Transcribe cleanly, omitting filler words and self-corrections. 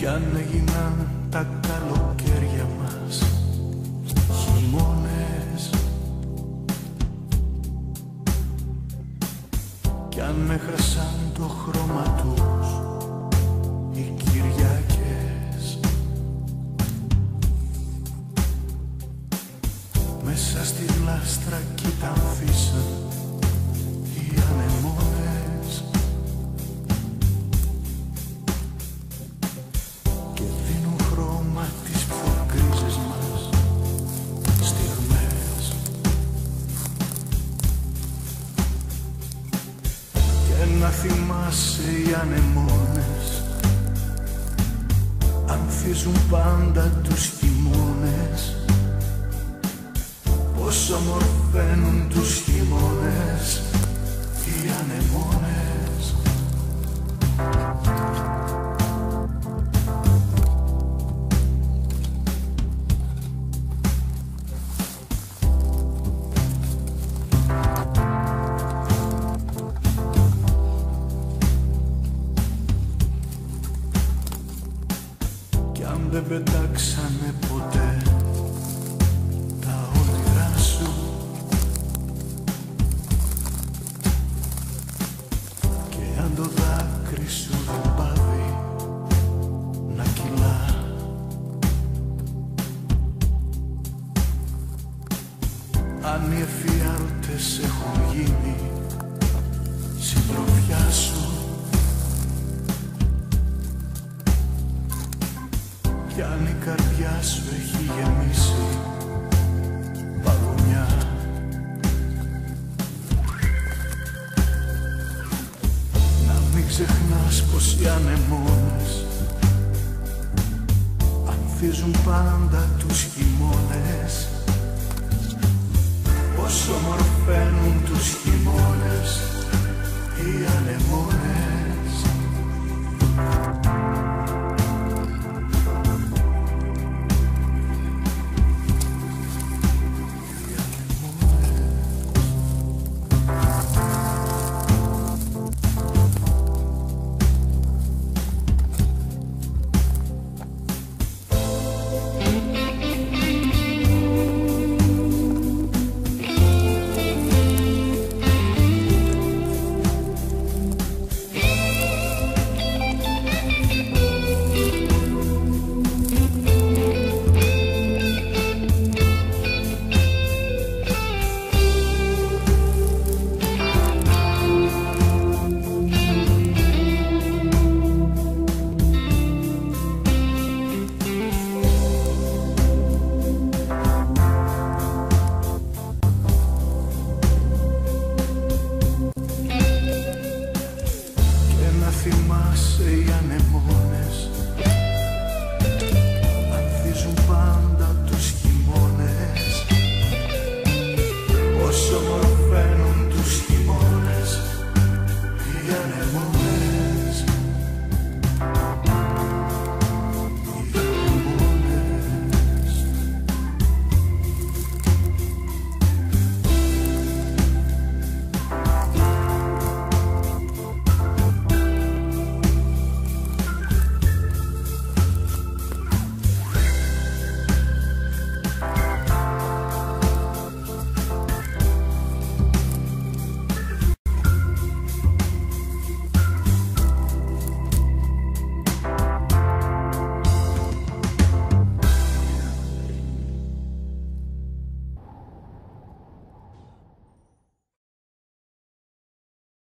κι αν έγιναν τα καλοκαίρια μας χειμώνες, κι αν έχασαν το χρώμα τους οι Κυριακές, μέσα στη λάστρα κοίταν φύσαν οι ανεμόνες και δίνουν χρώμα τις πιο γκρίζες μας στιγμές. Και να θυμάσαι οι ανεμόνες ανθίζουν πάντα τους χειμώνες, πως ομορφαίνουν τους χειμώνες οι ανεμόνες. Κι αν δεν πετάξανε ποτέ τα όνειρά σου και αν το δάκρυ σου δεν πάβει να κυλά, αν οι εφιάλτες έχουν γίνει συντροφιά σου κι αν η καρδιά σου έχει γεμίσει παγωνιά, να μην ξεχνάς πως οι ανεμόνες ανθίζουν πάντα τους χειμώνες